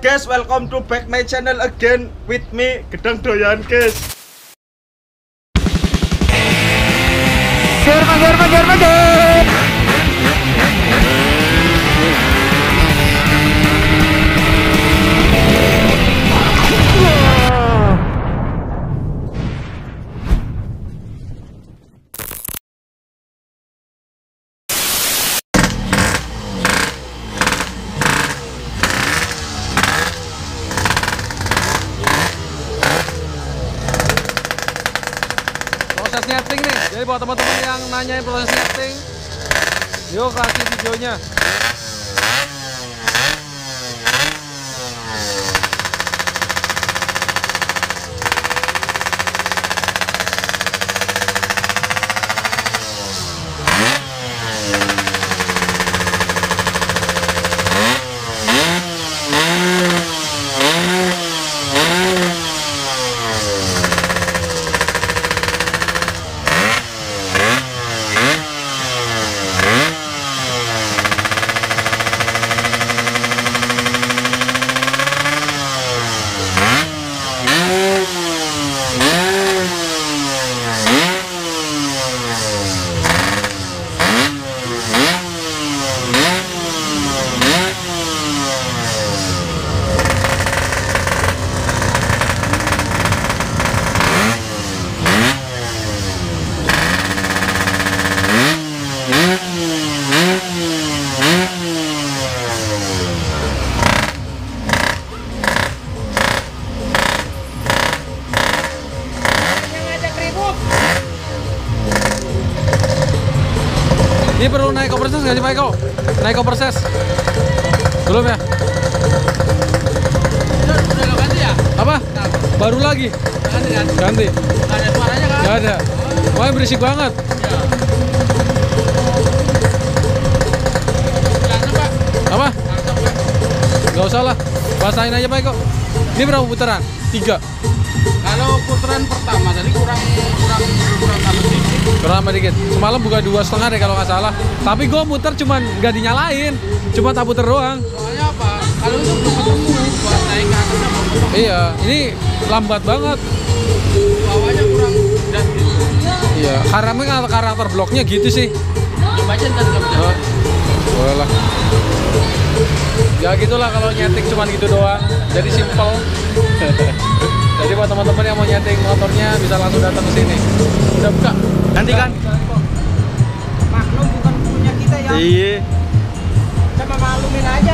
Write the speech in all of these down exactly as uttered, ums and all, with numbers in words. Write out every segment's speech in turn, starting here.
guys, welcome to back my channel again with me Gedang Doyan guys. Gear, gear, gear, gear. Proses nyeting nih, jadi buat teman-teman yang nanyain proses nyeting, yuk kasih videonya. Ini perlu naik overses nggak sih Pak Eko? Naik overses? Belum ya? Udah, udah nggak ganti ya? Apa? Baru lagi? Ganti kan? Ganti? Nggak ada suaranya kan? Nggak ada. Wah, berisik banget. Iya. Langsung Pak? Apa? Langsung Pak? Nggak usah lah. Pasain aja Pak Eko. Ini berapa putaran? Tiga. Kalau putaran pertama tadi kurang kurang kurang tambah sedikit. Kurang sama dikit. Semalam buka dua setengah deh kalau nggak salah. Tapi gue muter cuman nggak dinyalain. Cuma tak puter doang. Soalnya apa? Kalau itu belum ketemu buat naik ke atasnya belum ketemu. Iya, ini lambat banget. Bawahnya kurang dan gitu. Iya, karakter karakter bloknya gitu sih. Coba aja ntar nggak bisa. Oh, boleh lah. Ya gitulah kalau nyeting cuman gitu doang. Jadi simple. Jadi buat teman-teman yang mau nyeting motornya bisa langsung datang ke sini. Udah buka. Nanti kan? Maklum bukan punya kita ya. Iya. Sama maklumin aja.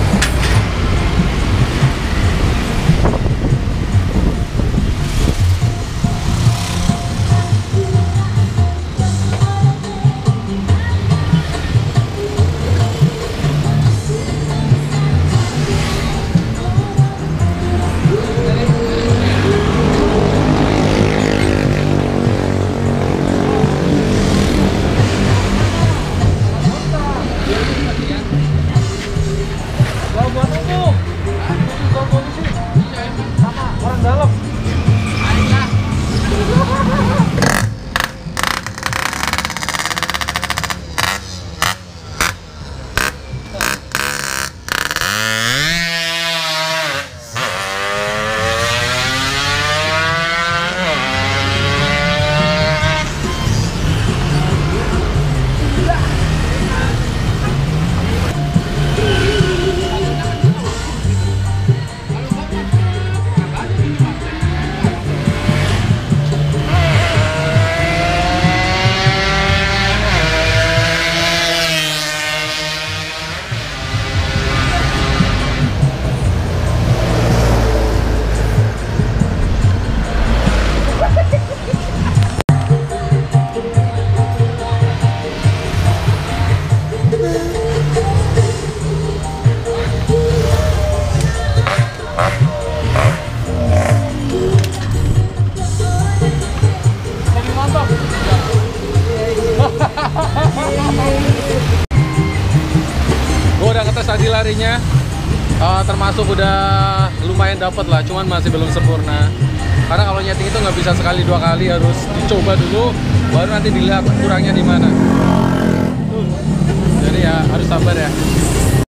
Gue udah ngetes tadi larinya, uh, termasuk udah lumayan dapet lah, cuman masih belum sempurna. Karena kalau nyeting itu nggak bisa sekali dua kali, harus dicoba dulu, baru nanti dilihat kurangnya di mana. Jadi ya harus sabar ya.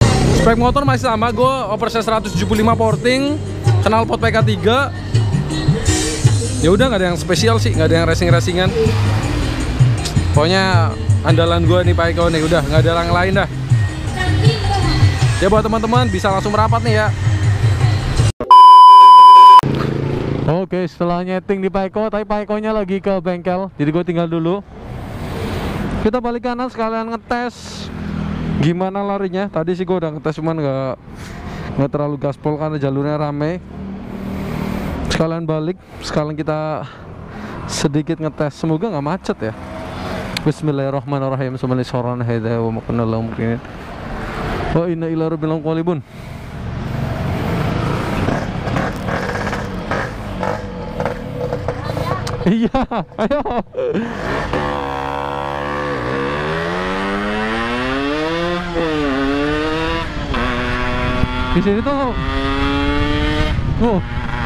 Spek motor masih sama, gue Overset seratus tujuh puluh lima porting, knalpot P K tiga. Ya udah, nggak ada yang spesial sih, nggak ada yang racing-racingan. Pokoknya andalan gue nih Pak Eko nih, udah nggak ada yang lain dah. Ya buat teman-teman bisa langsung merapat nih ya. Oke, setelah nyeting di Pak Eko, tapi Pak Eko-nya lagi ke bengkel, jadi gue tinggal dulu. Kita balik kanan sekalian ngetes gimana larinya. Tadi sih gue udah ngetes, cuman nggak nggak terlalu gaspol karena jalurnya rame. Sekalian balik, sekalian kita sedikit ngetes, semoga nggak macet ya. Bismillahirrahmanirrahim. Subhanallah hidayah wa makanallahu mukminin. Wa inna ila rabbil qalibun. Iya, ayo. Di sini tuh, oh,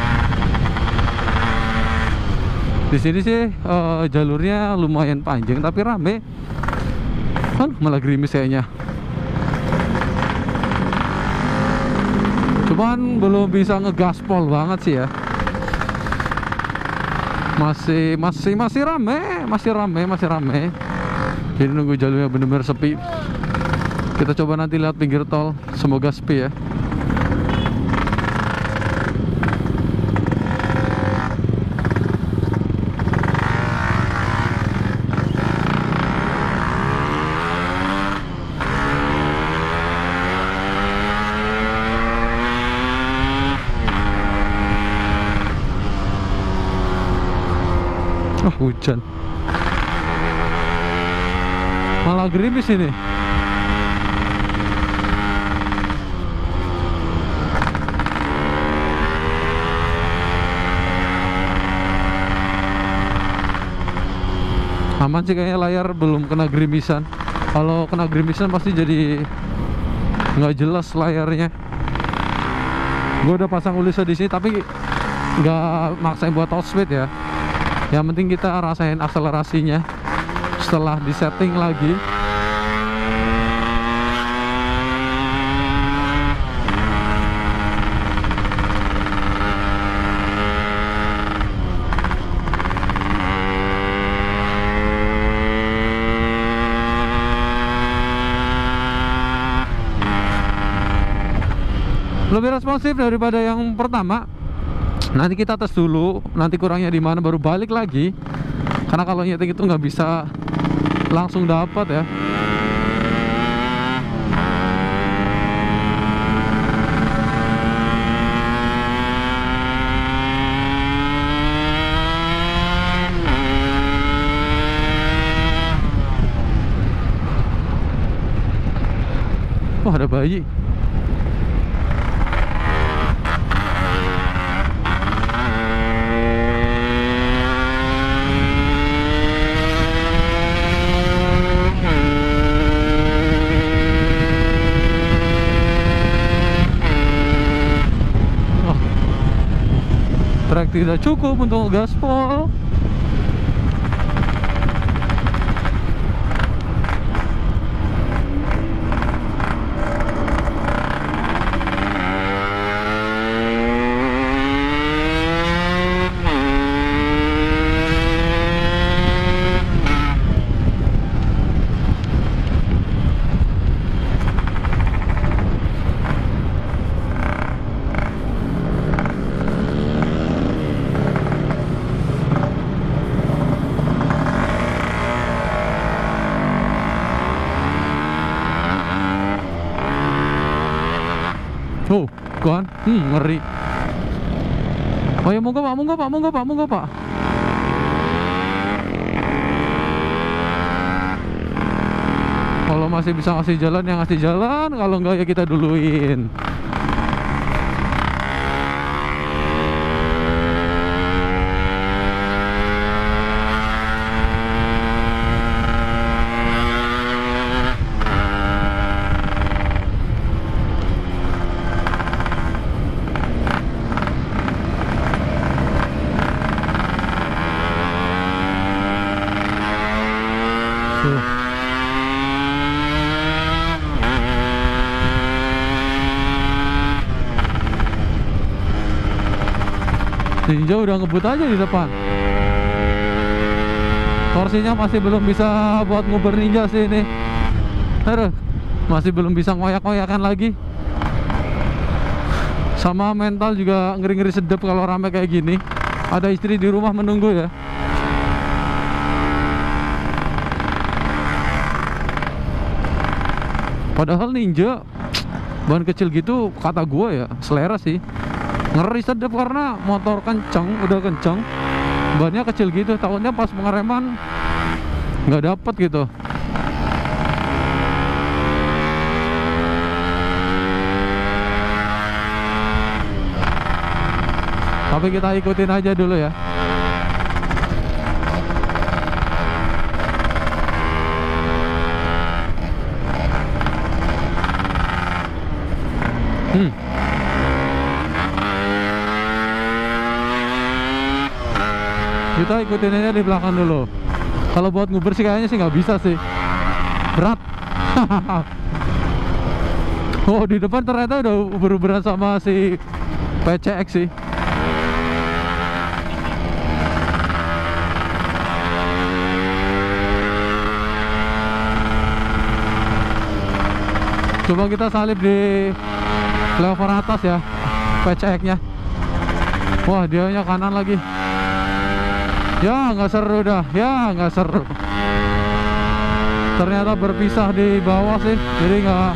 di sini sih uh, jalurnya lumayan panjang tapi rame. Kan malah gerimis kayaknya. Cuman belum bisa ngegaspol banget sih ya. Masih masih masih rame, masih rame, masih rame. Jadi nunggu jalurnya bener-bener sepi. Kita coba nanti lihat pinggir tol, semoga sepi ya. Oh, hujan. Malah gerimis ini. Aman sih kayaknya, layar belum kena gerimisan. Kalau kena gerimisan pasti jadi nggak jelas layarnya. Gue udah pasang ulisnya di sini tapi nggak maksain buat top speed ya. Yang penting kita rasain akselerasinya setelah disetting lagi. Lebih responsif daripada yang pertama. Nanti kita tes dulu, nanti kurangnya di mana baru balik lagi. Karena kalau nyeting itu nggak bisa langsung dapat ya. Oh, ada bayi. Trek tidak cukup untuk gaspol. Oh, kan? Hmm, ngeri. Oh ya, monggo Pak, monggo Pak, monggo Pak, monggo Pak. Kalau masih bisa ngasih jalan, ya ngasih jalan. Kalau enggak ya kita duluin. Tuh. Ninja udah ngebut aja di depan. Torsinya masih belum bisa buat nguber Ninja sih ini. Aduh, masih belum bisa ngoyak-ngoyakan lagi. Sama mental juga ngeri-ngeri sedep kalau rame kayak gini. Ada istri di rumah menunggu ya. Padahal Ninja ban kecil gitu kata gue ya selera sih. Ngeri sedep karena motor kenceng, udah kenceng, bannya kecil gitu. Takutnya pas pengereman nggak dapet gitu. Tapi kita ikutin aja dulu ya. Hmm. Kita ikutin aja di belakang dulu. Kalau buat nguber sih kayaknya sih nggak bisa sih, berat. Oh, di depan ternyata udah uber-uberan sama si P C X sih. Coba kita salip di lever atas ya, P C X-nya. Wah, dianya kanan lagi. Ya nggak seru dah, ya nggak seru. Ternyata berpisah di bawah sih, jadi nggak.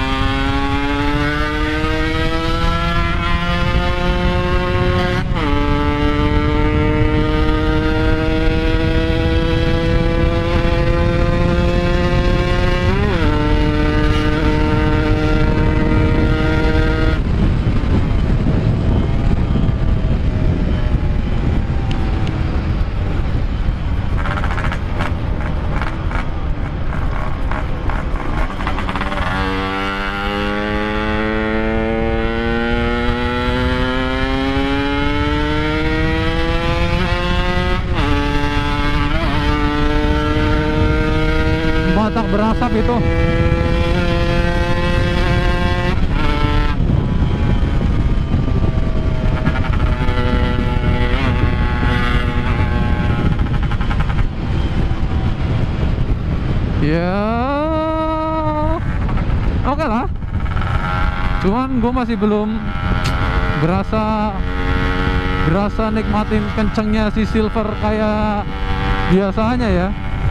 Batak berasap itu. Ya, oke okay lah. Cuman gue masih belum berasa berasa nikmatin kencengnya si Silver kayak biasanya ya.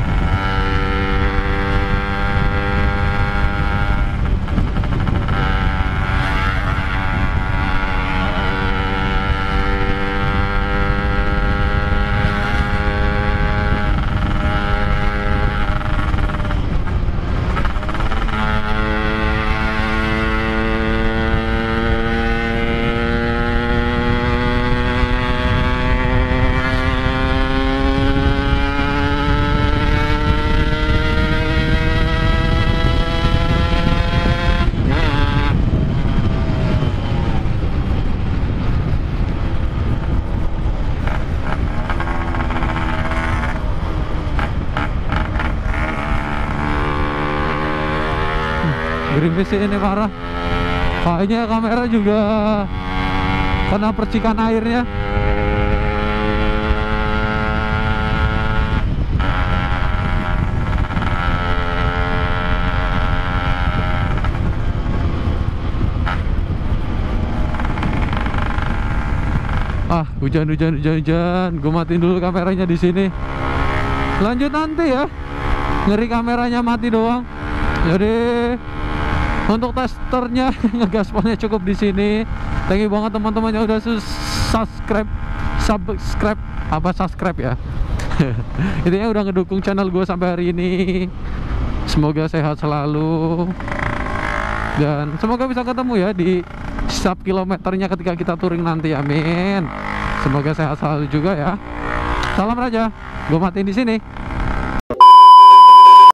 Gerimis sih ini parah. Kayaknya kamera juga kena percikan airnya. Ah, hujan hujan hujan hujan. Gue matiin dulu kameranya di sini. Lanjut nanti ya. Ngeri kameranya mati doang. Jadi untuk testernya ngegaspolnya cukup di sini. Thank you banget teman-teman yang udah subscribe, subscribe apa subscribe ya. Intinya udah ngedukung channel gue sampai hari ini. Semoga sehat selalu dan semoga bisa ketemu ya di sub kilometernya ketika kita touring nanti. Amin. Semoga sehat selalu juga ya. Salam Raja. Gue matiin di sini.